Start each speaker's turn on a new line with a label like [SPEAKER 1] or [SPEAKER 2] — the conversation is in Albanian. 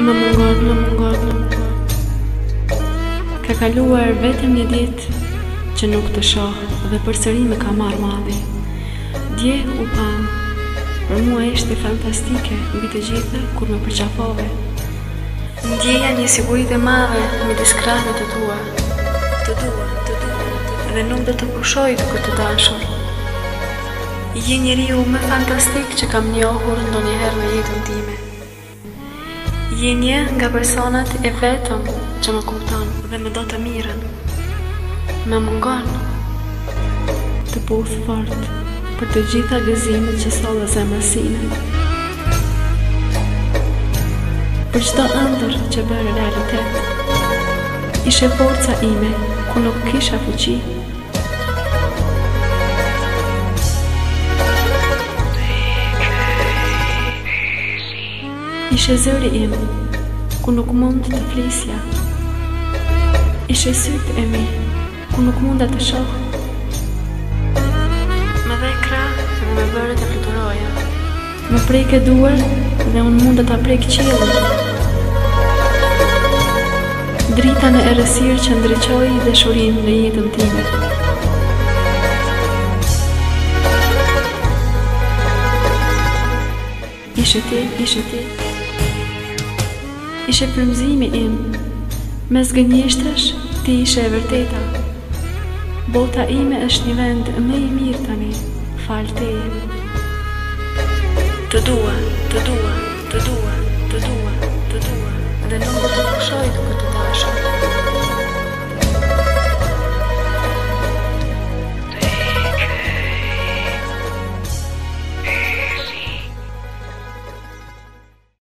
[SPEAKER 1] Më mungon. Ka kaluar vetëm një ditë që nuk të shoh dhe përsëri më ka marrë malli. Dje u pam, për mua ishte fantastike mbi të gjitha kur më përqafove. Ndjeja një siguri të madhe midis krahëve të tua. Të dua, dhe nuk do të pushoj duke të dashur. Je njeriu më fantastik që kam njohur ndonjëherë në jetën time. Je një nga personat e vetëm që më kupton dhe më do të mirën. Më mungon të puth fort për të gjitha gëzimet që solla zemrësinë. Për çdo ëndër që bëre realitet. Ishe forca ime ku nuk kisha fuqi. Ishe zëri im, ku nuk mund të flisja. Ishe sytë e mi, ku nuk mund të shoh. Më dhe krah dhe më bëre të fluturoja. Më preke duar dhe unë mund të prek qiellin. Drita në errësirë që ndriçoi dashurinë në jetën time. Ishe ti. Ishe frymëzimi im, mes gënjeshtrash ti ishe e vërteta. Bota ime është një vend më i mirë tani, fal teje. Të dua, dhe nuk do të pushoj duke të dashur.